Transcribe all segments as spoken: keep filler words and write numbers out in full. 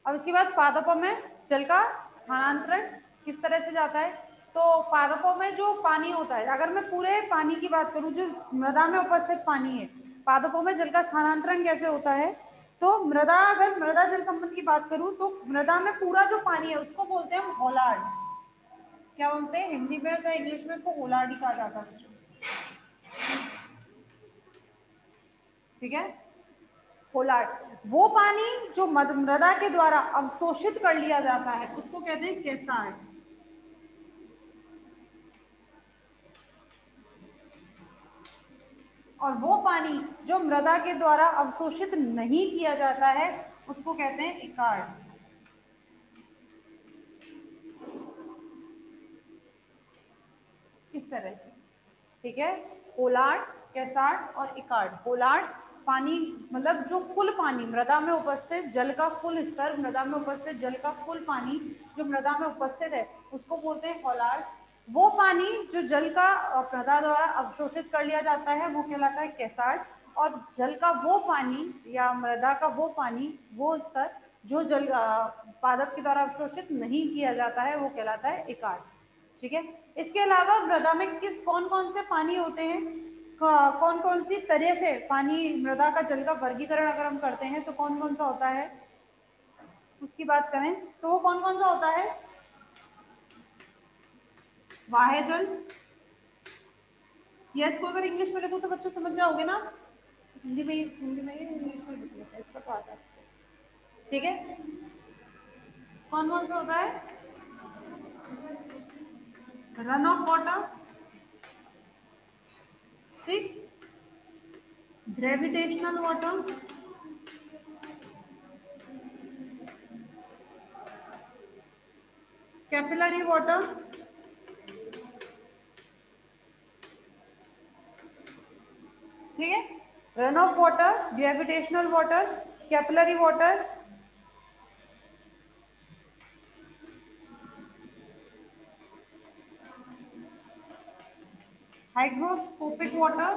अब इसके बाद पादपों में जल का स्थानांतरण किस तरह से जाता है? तो पादपों में जो पानी होता है, अगर मैं पूरे पानी की बात करूं, जो मृदा में उपस्थित पानी है, पादपों में जल का स्थानांतरण कैसे होता है? तो मृदा, अगर मृदा जल संबंध की बात करूं तो मृदा में पूरा जो पानी है उसको बोलते हैं हम होलार्ड। क्या बोलते हैं? हिंदी में या इंग्लिश में उसको होलार्ड ही कहा जाता है। ठीक है, होलार्ड। वो पानी जो मृदा के द्वारा अवशोषित कर लिया जाता है उसको कहते हैं केसार्ड। और वो पानी जो मृदा के द्वारा अवशोषित नहीं किया जाता है उसको कहते हैं इकार्ड। इस तरह से, ठीक है, होलार्ड, केसार्ड और इकार्ड। होलार्ड पानी मतलब जो कुल पानी मृदा में उपस्थित जल का कुल स्तर, मृदा में उपस्थित जल का कुल पानी जो मृदा में उपस्थित है उसको बोलते हैं होलार्ड। वो पानी जो जल का मृदा द्वारा अवशोषित कर लिया जाता है वो कहलाता है केसार्ड। और जल का वो पानी या मृदा का वो पानी, वो स्तर जो जल पादप के द्वारा अवशोषित नहीं किया जाता है वो कहलाता है इकार्ड। ठीक है, इसके अलावा मृदा में किस कौन कौन से पानी होते हैं, कौन कौन सी तरह से पानी मृदा का जल का वर्गीकरण अगर हम करते हैं तो कौन कौन सा होता है, उसकी बात करें तो वो कौन कौन सा होता है? वाह्य जल, यस को अगर इंग्लिश में लिखूं तो बच्चों समझ जाओगे ना, हिंदी में हिंदी में इंग्लिश में लिख लेते हैं, इसका तो आता है। ठीक है, कौन कौन सा होता है? रन ऑफ वाटर, ठीक, ग्रेविटेशनल वाटर, कैपिलरी वाटर, ठीक है, run off water, gravitational water, capillary water, hygroscopic water,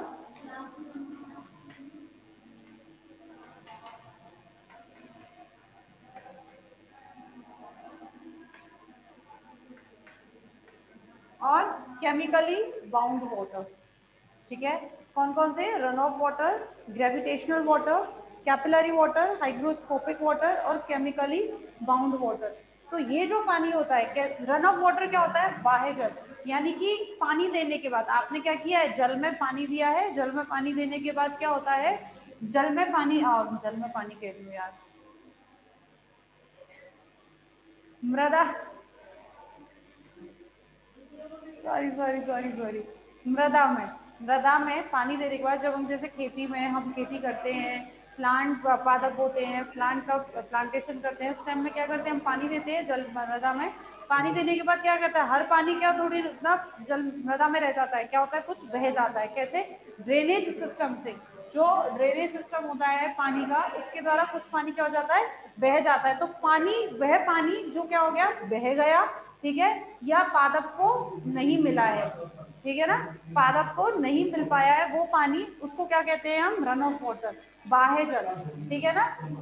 और केमिकली बाउंड वाटर। ठीक है, कौन कौन से? Run off water, gravitational water, capillary water, hygroscopic water और केमिकली बाउंड वाटर। तो ये जो पानी होता है, रन ऑफ वाटर क्या होता है? बाह्य जल, यानी कि पानी देने के बाद आपने क्या किया है, जल में पानी दिया है, जल में पानी देने के बाद क्या होता है, जल में पानी आ, जल में पानी कह रही हूँ यार, मृदा, सॉरी सॉरी सॉरी सॉरी मृदा में, मृदा में पानी देने के बाद जब हम जैसे खेती में हम खेती करते हैं, प्लांट पादप होते हैं, प्लांट का प्लांटेशन करते हैं, उस टाइम में क्या करते हैं, हम पानी देते हैं जल मृदा में। पानी देने के बाद क्या करता है, हर पानी क्या थोड़ी ना जल मृदा में रह जाता है, क्या होता है, कुछ बह जाता है। कैसे? ड्रेनेज सिस्टम से। जो ड्रेनेज सिस्टम होता है पानी का, उसके द्वारा कुछ पानी क्या हो जाता है, बह जाता है। तो पानी, वह पानी जो क्या हो गया, बह गया, ठीक है, या पादप को नहीं मिला है, ठीक है ना, पादप को नहीं मिल पाया है वो पानी, उसको क्या कहते हैं हम? रन ऑफ वाटर, बाह्य जल। ठीक है ना,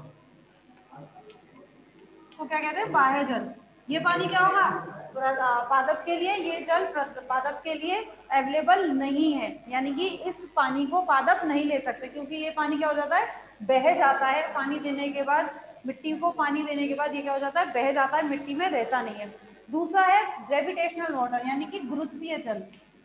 तो क्या कहते हैं? बाह्य जल। ये पानी क्या होगा, पादप के लिए, ये जल पादप के लिए अवेलेबल नहीं है, यानी कि इस पानी को पादप नहीं ले सकते, क्योंकि ये पानी क्या हो जाता है, बह जाता है। पानी देने के बाद, मिट्टी को पानी देने के बाद ये क्या हो जाता है, बह जाता है, मिट्टी में रहता नहीं है। दूसरा है ग्रेविटेशनल वाटर, यानी कि गुरुत्वीय जल।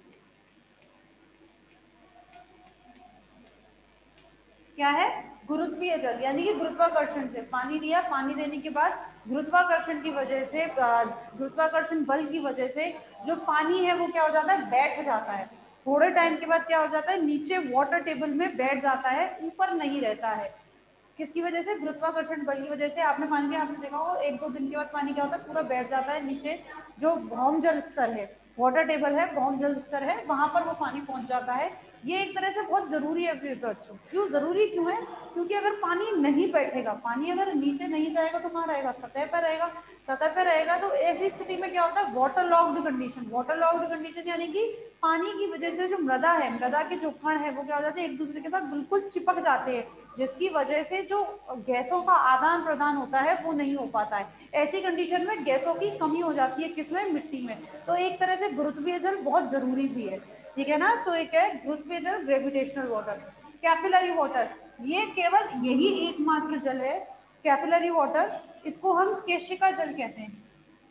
क्या है? गुरुत्वीय जल, यानी कि गुरुत्वाकर्षण से पानी दिया, पानी देने के बाद गुरुत्वाकर्षण की वजह से, गुरुत्वाकर्षण बल की वजह से जो पानी है वो क्या हो जाता है, बैठ जाता है। थोड़े टाइम के बाद क्या हो जाता है, नीचे वाटर टेबल में बैठ जाता है, ऊपर नहीं रहता है। किसकी वजह से? गुरुत्वाकर्षण बल की वजह से। आपने पानी के, आपने देखा हो एक दो दिन के बाद पानी क्या होता है, पूरा बैठ जाता है नीचे। जो भौम जल स्तर है, वाटर टेबल है, भौम जल स्तर है, वहां पर वो पानी पहुंच जाता है। ये एक तरह से बहुत जरूरी है बच्चों। क्यों जरूरी क्यों है? क्योंकि अगर पानी नहीं बैठेगा, पानी अगर नीचे नहीं जाएगा तो कहाँ रहेगा? सतह पर रहेगा। सतह पर रहेगा तो ऐसी स्थिति में क्या होता है? Water locked condition. Water locked condition यानी कि पानी की वजह से जो मृदा है, मृदा के जो कण है वो क्या हो जाते हैं? एक दूसरे के साथ बिल्कुल चिपक जाते हैं, जिसकी वजह से जो गैसों का आदान प्रदान होता है वो नहीं हो पाता है। ऐसी कंडीशन में गैसों की कमी हो जाती है, किसमें? मिट्टी में। तो एक तरह से गुरुत्वीय जल बहुत जरूरी भी है, ठीक है ना। तो एक है गुरुत्वीय जल, ग्रेविटेशनल वाटर। कैपिलरी वाटर, ये केवल यही एकमात्र जल है, कैपिलरी वाटर, इसको हम केशिका जल कहते हैं।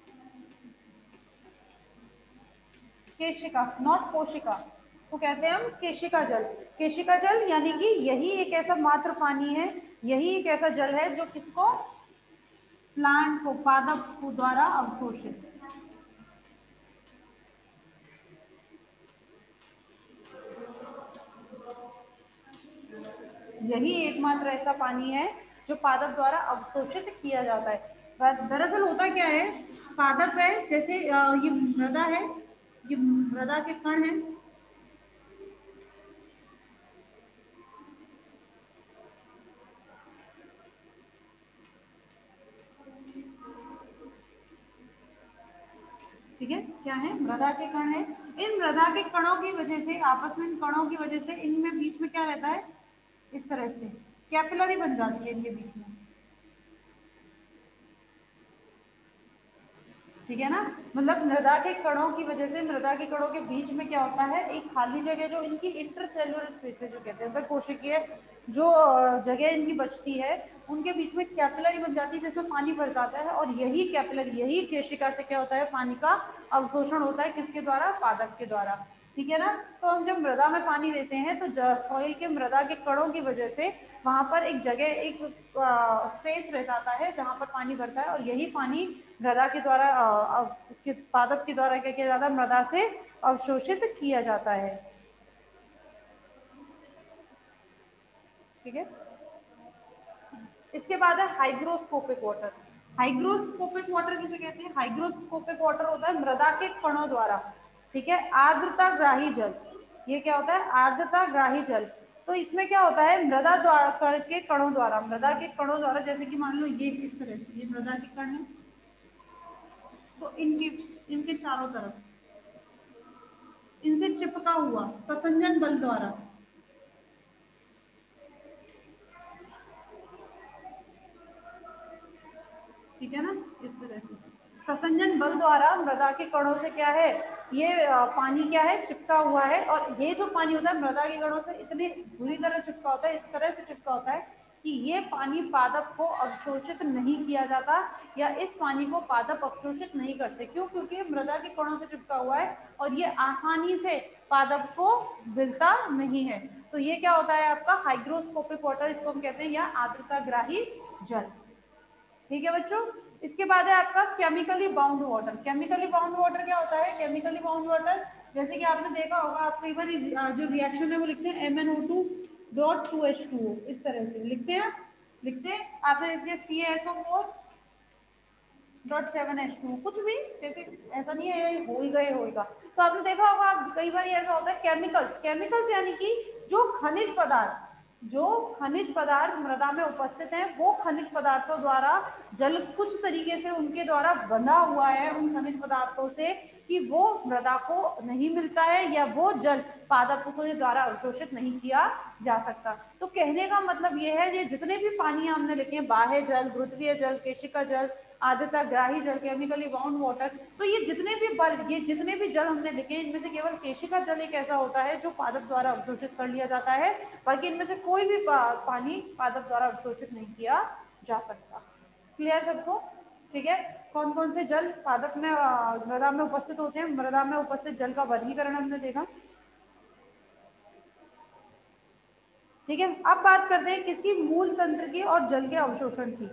केशिका, नॉट कोशिका, तो कहते हैं हम केशिका जल। केशिका जल यानी कि यही एक ऐसा मात्र पानी है, यही एक ऐसा जल है जो किसको? प्लांट को, पादप को द्वारा अवशोषित। यही एकमात्र ऐसा पानी है जो पादप द्वारा अवशोषित किया जाता है। दरअसल होता क्या है? पादप है, जैसे ये मृदा है, ये मृदा के कण है, ठीक है। क्या है? मृदा के कण है। इन मृदा के कणों की वजह से, आपस में इन कणों की वजह से इनमें बीच में क्या रहता है? इस तरह से कैपिलरी बन जाती है इनके बीच में, ठीक है ना। मतलब मृदा के कणों की वजह से, मृदा के कणों के बीच में क्या होता है? एक खाली जगह, जो इनकी इंटरसेल्युलर स्पेसेस जो कहते हैं, अंदर कोशिकीय जो जगह इनकी बचती है, उनके बीच में कैपिलरी बन जाती है जिसमें पानी भर जाता है। और यही कैपिलरी, यही केशिका से क्या होता है? पानी का अवशोषण होता है। किसके द्वारा? पादप के द्वारा, ठीक है ना। तो हम जब मृदा में पानी देते हैं तो सॉइल के, मृदा के कणों की वजह से वहां पर एक जगह, एक स्पेस रह जाता है जहां पर पानी भरता है, और यही पानी मृदा के द्वारा, उसके पादप के द्वारा क्या किया जाता है? मृदा से अवशोषित किया जाता है, ठीक है। इसके बाद है हाइग्रोस्कोपिक वाटर। हाइग्रोस्कोपिक वाटर किसे कहते हैं? हाइग्रोस्कोपिक वाटर होता है मृदा के कणों द्वारा, ठीक है, आर्द्रता ग्राही जल। ये क्या होता है? आर्द्रता ग्राही जल। तो इसमें क्या होता है? मृदा द्वारा के कणों द्वारा, मृदा के कणों द्वारा, जैसे कि मान लो ये इस तरह से, ये मृदा के कण है, तो इनके इनके चारों तरफ इनसे चिपका हुआ ससंजन बल द्वारा, ठीक है ना, इस तरह से ससंजन बल द्वारा मृदा के कणों से क्या है? ये पानी क्या है? चिपका हुआ है। और ये जो पानी होता है मृदा के कणों से इतनी बुरी तरह चिपका होता है, इस तरह से चिपका होता है कि ये पानी पादप को अवशोषित नहीं किया जाता, या इस पानी को पादप अवशोषित नहीं करते। क्यों? क्योंकि मृदा के कणों से चिपका हुआ है और ये आसानी से पादप को मिलता नहीं है। तो ये क्या होता है आपका? हाइग्रोस्कोपिक वाटर, इसको हम कहते हैं, या आर्द्रता ग्राही जल, ठीक है बच्चों। इसके बाद है आपका chemically bound water. Chemically bound water क्या होता है? केमिकली बाउंड वाटर, जैसे कि आपने देखा होगा, आप कई बार जो रिएक्शन है वो लिखते हैं M N O two dot two H two O, इस तरह से लिखते हैं, लिखते हैं। आपने लिख दिया C S O four dot seven H two, कुछ भी, जैसे ऐसा नहीं है हो ही गए होगा। तो आपने देखा होगा, आप कई बार ऐसा होता है केमिकल्स, केमिकल्स यानी कि जो खनिज पदार्थ, जो खनिज पदार्थ मृदा में उपस्थित हैं, वो खनिज पदार्थों द्वारा जल कुछ तरीके से उनके द्वारा बना हुआ है, उन खनिज पदार्थों से, कि वो मृदा को नहीं मिलता है, या वो जल पादपों के द्वारा अवशोषित नहीं किया जा सकता। तो कहने का मतलब ये है, ये जितने भी पानी हमने लिखे हैं, बाह्य जल, गुरुत्वीय जल, केशिका जल, आर्द्रता ग्राही जल, केमिकली बाउंड वाटर, तो ये जितने भी बल, ये जितने भी जल हमने लिखे हैं, इनमें से केवल केशिका जल एक ऐसा होता है जो पादप द्वारा अवशोषित कर लिया जाता है। बाकी इनमें से कोई भी पा, पानी पादप द्वारा अवशोषित नहीं किया जा सकता। क्लियर सबको? ठीक है। कौन कौन से जल पादप में, मृदा में उपस्थित होते हैं? मृदा में उपस्थित जल का वर्गीकरण हमने देखा, ठीक है। अब बात करते हैं किसकी? मूल तंत्र की और जल के अवशोषण की।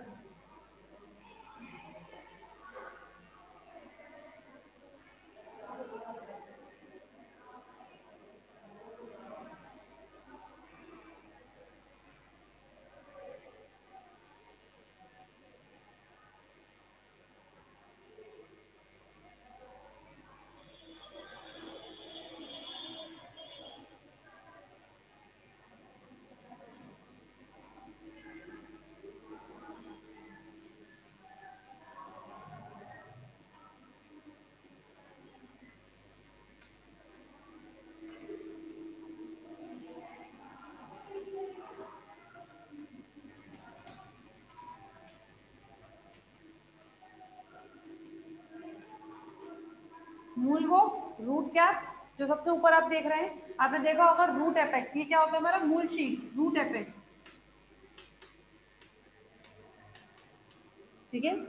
मूल को रूट कैप, जो सबसे ऊपर आप देख रहे हैं, आपने देखा होगा रूट एपेक्स, ये क्या होता है हमारा मूल शीर्ष, रूट एपेक्स, ठीक है।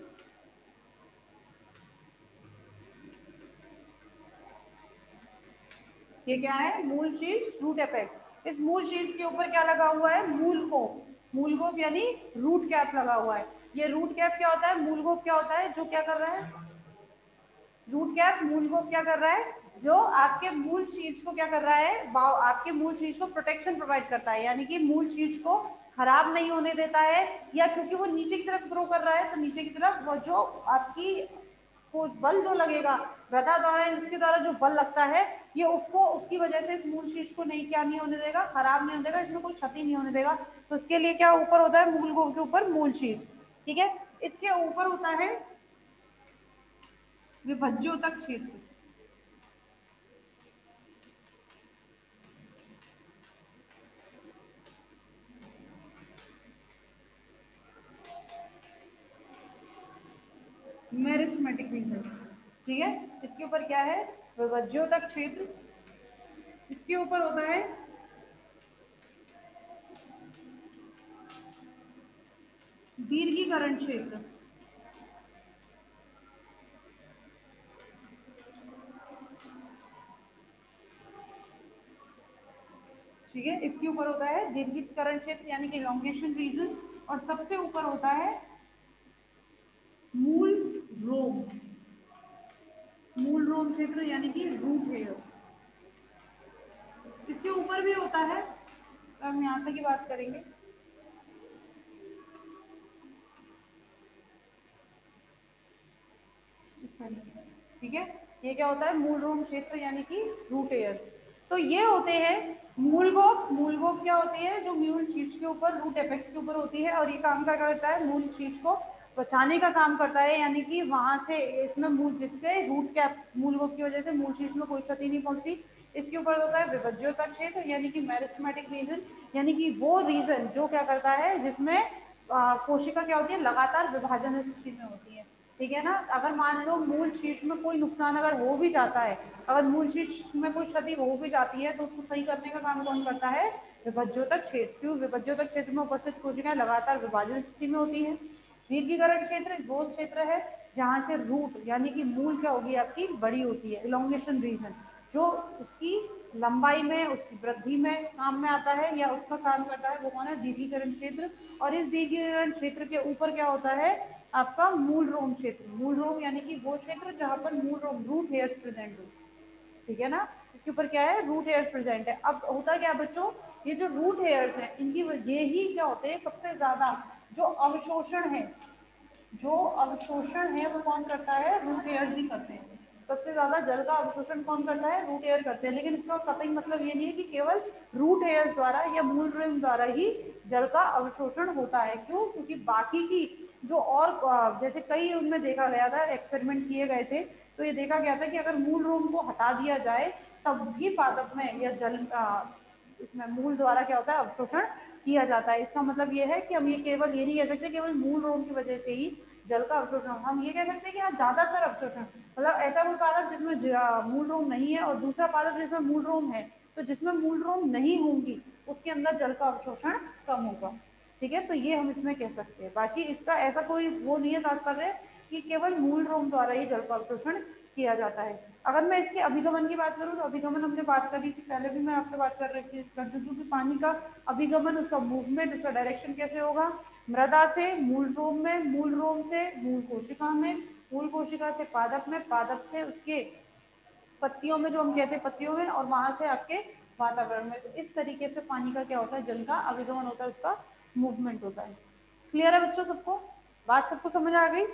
ये क्या है, मूल शीर्ष, रूट एपेक्स। इस मूल शीर्ष के ऊपर क्या लगा हुआ है, मूल को, मूल को यानी रूट कैप लगा हुआ है। ये रूट कैप क्या होता है, मूल को क्या होता है, जो क्या कर रहा है, रूट कैप मूल को क्या कर रहा है, जो आपके मूल शीर्ष को क्या कर रहा है, आपके मूल शीर्ष को प्रोटेक्शन प्रोवाइड करता है, यानी कि मूल शीर्ष को खराब नहीं होने देता है, या क्योंकि वो नीचे की तरफ ग्रो कर रहा है तो नीचे की तरफ वो जो आपकी को बल जो लगेगा गदा द्वारा, इसके द्वारा जो बल लगता है, ये उसको उसकी वजह से इस मूल शीर्ष को नहीं क्या नहीं होने देगा, खराब नहीं होने देगा, इसमें कोई क्षति नहीं होने देगा। तो इसके लिए क्या ऊपर होता है, मूल को के ऊपर मूल शीर्ष, ठीक है। इसके ऊपर होता है विभज्योतक क्षेत्र, मेरिस्टेमेटिक रीजन, ठीक है। इसके ऊपर क्या है, विभज्योतक क्षेत्र, इसके ऊपर होता है दीर्घीकरण क्षेत्र, ठीक है। इसके ऊपर होता है दीर्घीकरण क्षेत्र यानी कि लॉन्गेशन रीजन, और सबसे ऊपर होता है मूल रोम, मूल रोम क्षेत्र यानी कि रूट हेयर्स। इसके ऊपर भी होता है, हम यहाँ तक की बात करेंगे, ठीक है। ये क्या होता है, मूल रोम क्षेत्र यानी कि रूट एयर्स। तो ये होते हैं मूल गोप, मूल गोप क्या होती है, जो मूल शीर्ष के ऊपर रूट एपेक्स के ऊपर होती है, और ये काम क्या करता है, मूल शीर्ष को बचाने का काम करता है, यानी कि वहां से इसमें मूल, जिससे रूट कैप मूल गोप की वजह से मूल शीर्ष में कोई क्षति नहीं पहुंचती। इसके ऊपर होता है विभज्योतक क्षेत्र यानी कि मेरिस्टेमेटिक रीजन, यानी कि वो रीजन जो क्या करता है, जिसमें कोशिका क्या होती है, लगातार विभाजन स्थिति में होती है, ठीक है ना। अगर मान लो मूल शीर्ष में कोई नुकसान अगर हो भी जाता है, अगर मूल शीर्ष में कोई क्षति हो भी जाती है, तो उसको सही करने का काम कौन करता है, विभज्योतक क्षेत्र। क्यों, विभज्योतक क्षेत्र में उपस्थित कोशिकाएं लगातार विभाजन स्थिति में होती है। दीर्घीकरण क्षेत्र वो क्षेत्र है जहां से रूट यानी कि मूल क्या होगी आपकी, बड़ी होती है, इलोंगेशन रीजन, जो उसकी लंबाई में, उसकी वृद्धि में काम में आता है, या उसका काम करता है, वो कौन है, दीर्घीकरण क्षेत्र। और इस दीर्घीकरण क्षेत्र के ऊपर क्या होता है, आपका मूल रोम क्षेत्र, मूल रोम यानी कि वो क्षेत्र जहां पर मूल रोम, रूट हेयर्स प्रेजेंट हो, ठीक है ना। इसके ऊपर क्या है, रूट हेयर्स प्रेजेंट है। अब होता क्या बच्चों, ये जो रूट हेयर्स हैं, इनकी ये ही क्या होते हैं, सबसे ज्यादा जो अवशोषण है, जो अवशोषण है वो कौन करता है, रूट एयर्स ही करते हैं। सबसे ज्यादा जल का अवशोषण कौन करता है, रूट एयर करते हैं। लेकिन इसका कतई मतलब ये नहीं है कि केवल रूट एयर द्वारा या मूल रिम द्वारा ही जल का अवशोषण होता है। क्यों, क्योंकि बाकी की जो और जैसे कई उनमें देखा गया था, एक्सपेरिमेंट किए गए थे, तो ये देखा गया था कि अगर मूल रोम को हटा दिया जाए तब भी पादप में या जल इसमें मूल द्वारा क्या होता है, अवशोषण किया जाता है। इसका मतलब ये है कि हम ये केवल ये नहीं कह सकते केवल मूल रोम की वजह से ही जल का अवशोषण, हम ये कह सकते हैं कि हाँ ज्यादातर अवशोषण, मतलब ऐसा कोई पादप जिसमें मूल रोम नहीं है और दूसरा पादप जिसमें मूल रोम है, तो जिसमें मूल रोम नहीं होंगी उसके अंदर जल का अवशोषण कम होगा, ठीक है। तो ये हम इसमें कह सकते हैं। बाकी इसका ऐसा कोई वो नहीं है तात्पर्य कि केवल मूल रोम द्वारा ही जल का अवशोषण किया जाता है। अगर मैं इसके अभिगमन की बात करूँ तो अभिगमन हमने बात करी थी, पहले भी मैं आपसे बात कर रही थी, कर चुकी हूँ कि पानी का अभिगमन, उसका मूवमेंट, उसका डायरेक्शन कैसे होगा, मृदा से मूल रोम में, मूल रोम से मूल कोशिका में, मूल कोशिका से पादप में, पादप से उसके पत्तियों में, जो हम कहते हैं पत्तियों में, और वहां से आपके वातावरण में। तो इस तरीके से पानी का क्या होता है, जल का अभिगमन होता है, उसका मूवमेंट होता है। क्लियर है बच्चों सबको, बात सबको समझ आ गई।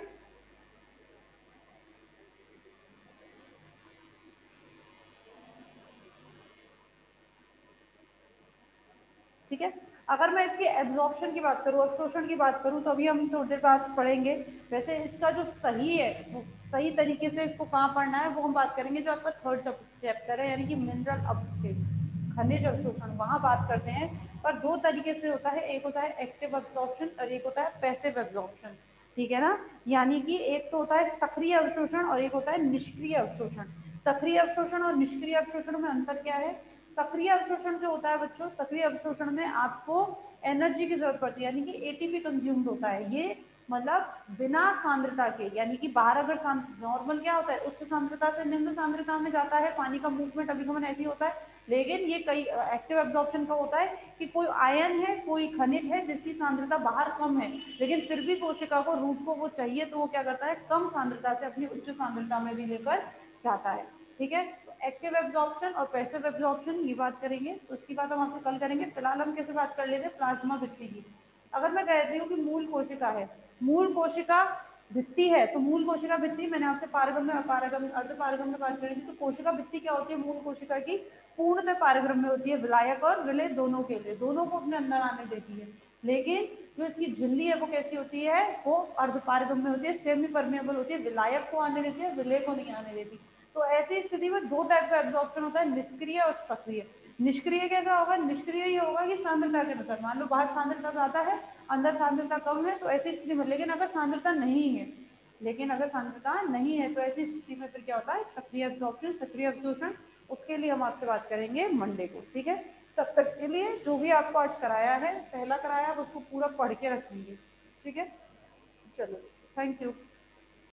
ठीक है। अगर मैं इसकी एब्जॉर्प्शन की बात करूँ, अवशोषण की बात करूँ, तो अभी हम थोड़ी देर बाद पढ़ेंगे। वैसे इसका जो सही है, सही तरीके से इसको कहाँ पढ़ना है वो हम बात करेंगे, जो आपका थर्ड चैप्टर है यानी कि मिनरल अपटेक, खनिज अवशोषण, वहां बात करते हैं। पर दो तरीके से होता है, एक होता है एक्टिव एब्जॉर्प्शन और एक होता है पैसिव एब्जॉर्प्शन, ठीक है ना। यानी कि एक तो होता है सक्रिय अवशोषण और एक होता है निष्क्रिय अवशोषण। सक्रिय अवशोषण और निष्क्रिय अवशोषण में अंतर क्या है? सक्रिय अवशोषण जो होता है बच्चों, सक्रिय अवशोषण में आपको एनर्जी की जरूरत पड़ती है, यानी कि एटीपी कंज्यूम्ड होता है। ये मतलब बिना सांद्रता के, यानी कि बाहर अगर नॉर्मल क्या होता है, उच्च सांद्रता से निम्न सांद्रता में जाता है, पानी का मूवमेंट अभिगमन ऐसे ही होता है। लेकिन ये कई एक्टिव एब्जॉर्प्शन का होता है कि कोई आयन है, कोई खनिज है जिसकी सांद्रता बाहर कम है, लेकिन फिर भी कोशिका को रूट को वो चाहिए, तो वो क्या करता है, कम सांद्रता से अपनी उच्च सांद्रता में भी लेकर जाता है। ठीक है, तो एक्टिव एब्जॉर्प्शन और पैसिव एब्जॉर्प्शन ये बात करेंगे, तो उसकी बात हम आपसे कल करेंगे। फिलहाल हम कैसे बात कर लेते हैं, प्लाज्मा भित्ति की। अगर मैं कहती हूँ कि मूल कोशिका है, मूल कोशिका भित्ति है, तो मूल कोशिका भित्ति मैंने आपसे पारगम्य अपारगम्य अर्ध पारगम्य में बात करी थी। तो कोशिका भित्ति क्या होती है, मूल कोशिका की पूर्णतः पारगम्य में होती है, विलायक और विलय दोनों के लिए, दोनों को अपने अंदर आने देती है। लेकिन जो इसकी झिल्ली है वो कैसी होती है, वो अर्ध पारगम्य होती है, सेमी परमेबल होती है, विलायक को आने देती है, विलय को नहीं आने देती। तो ऐसी स्थिति में दो टाइप का एब्जॉर्प्शन होता है, निष्क्रिय और सक्रिय। निष्क्रिय कैसा होगा, निष्क्रिय ये होगा कि सांद्रता के अनुसार, मान लो बाहर सांद्रता ज्यादा है, अंदर सांद्रता कम है, तो ऐसी स्थिति में, लेकिन अगर सांद्रता नहीं है लेकिन अगर सांद्रता नहीं है तो ऐसी स्थिति में फिर क्या होता है, सक्रिय एब्जॉर्प्शन, सक्रिय अवशोषण। उसके लिए हम आपसे बात करेंगे मंडे को। ठीक है, तब तक के लिए जो भी आपको आज कराया है, पहला कराया, आप उसको पूरा पढ़ के रखेंगे। ठीक है, चलो, थैंक यू।